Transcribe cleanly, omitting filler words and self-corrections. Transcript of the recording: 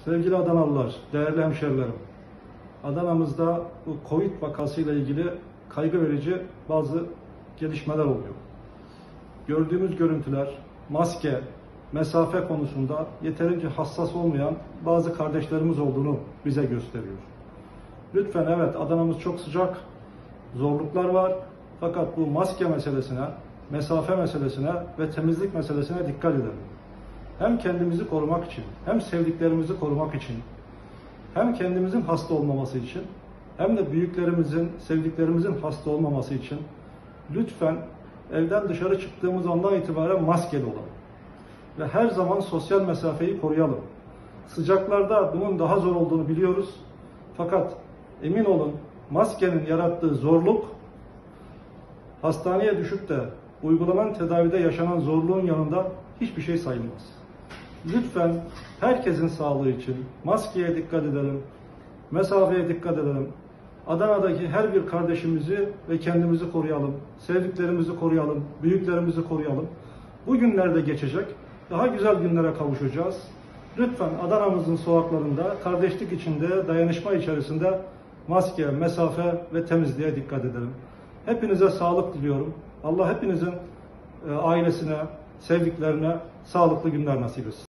Sevgili Adanalılar, değerli hemşerilerim, Adana'mızda bu Covid vakasıyla ilgili kaygı verici bazı gelişmeler oluyor. Gördüğümüz görüntüler, maske, mesafe konusunda yeterince hassas olmayan bazı kardeşlerimiz olduğunu bize gösteriyor. Lütfen evet, Adana'mız çok sıcak, zorluklar var. Fakat bu maske meselesine, mesafe meselesine ve temizlik meselesine dikkat edelim. Hem kendimizi korumak için, hem sevdiklerimizi korumak için, hem kendimizin hasta olmaması için, hem de büyüklerimizin, sevdiklerimizin hasta olmaması için lütfen evden dışarı çıktığımız andan itibaren maskeli olalım. Ve her zaman sosyal mesafeyi koruyalım. Sıcaklarda bunun daha zor olduğunu biliyoruz. Fakat emin olun, maskenin yarattığı zorluk, hastaneye düşüp de uygulanan tedavide yaşanan zorluğun yanında hiçbir şey sayılmaz. Lütfen herkesin sağlığı için maskeye dikkat edelim, mesafeye dikkat edelim. Adana'daki her bir kardeşimizi ve kendimizi koruyalım, sevdiklerimizi koruyalım, büyüklerimizi koruyalım. Bu günler de geçecek, daha güzel günlere kavuşacağız. Lütfen Adana'mızın sokaklarında kardeşlik içinde, dayanışma içerisinde maske, mesafe ve temizliğe dikkat edelim. Hepinize sağlık diliyorum. Allah hepinizin ailesine, sevdiklerine sağlıklı günler nasip etsin.